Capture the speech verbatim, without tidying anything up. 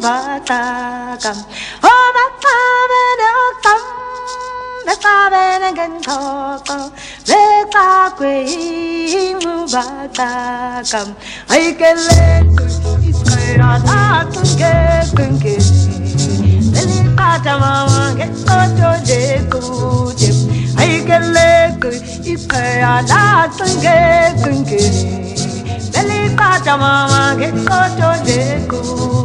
batakam oh batamene okam batamene gentoko betakwe batakam ay kele iskera tatunge kunge deli patamama geto de kuje ay kele iskera tatunge kunge Deli pata mama che coto de cu